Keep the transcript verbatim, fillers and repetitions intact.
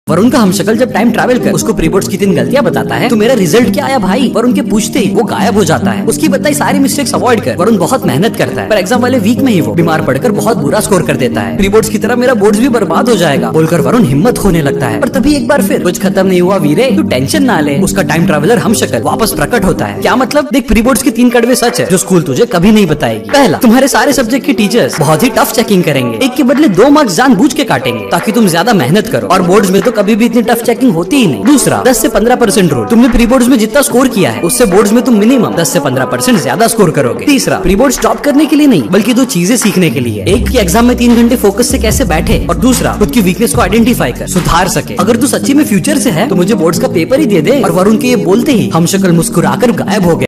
वरुण का हमशक्ल जब time travel कर उसको प्री बोर्ड्स की तीन गलतियां बताता है तो मेरा रिजल्ट क्या आया भाई। वरुण के पूछते ही वो गायब हो जाता है। उसकी बताई सारी मिस्टेक्स अवॉइड कर वरुण बहुत मेहनत करता है, पर एग्जाम वाले वीक में ही वो बीमार पड़कर बहुत बुरा स्कोर कर देता है। प्री बोर्ड्स की तरह मेरा बोर्ड्स भी बर्बाद हो जाएगा बोलकर वरुण हिम्मत खोने लगता है। पर तभी एक बार फिर कुछ खत्म नहीं हुआ वीरे, तू टेंशन ना ले। उसका टाइम ट्रैवलर हमशक्ल वापस प्रकट होता है। क्या मतलब? देख, प्री बोर्ड्स के तीन कड़वे सच है जो स्कूल तुझे कभी नहीं बताएगी। पहला, तुम्हारे सारे सब्जेक्ट की टीचर्स बहुत ही टफ चेकिंग करेंगे। एक के बदले दो मार्क्स जानबूझ के काटेंगे ताकि तुम ज्यादा मेहनत करो, और बोर्ड्स में तो कभी भी इतनी टफ चेकिंग होती ही नहीं। दूसरा, दस से पंद्रह परसेंट रूल। तुमने प्री बोर्ड्स में जितना स्कोर किया है उससे बोर्ड्स में तुम मिनिमम दस से पंद्रह परसेंट ज्यादा स्कोर करोगे। तीसरा, प्री बोर्ड स्टॉप करने के लिए नहीं बल्कि दो चीजें सीखने के लिए। एक की एग्जाम में तीन घंटे फोकस से कैसे बैठे, और दूसरा खुद की वीकनेस को आइडेंटिफाई कर सुधार सके। अगर तू सच्ची में फ्यूचर से है तो मुझे बोर्ड्स का पेपर ही दे दे। और वरुण के ये बोलते ही हमशक्ल मुस्कुराकर गायब हो गया।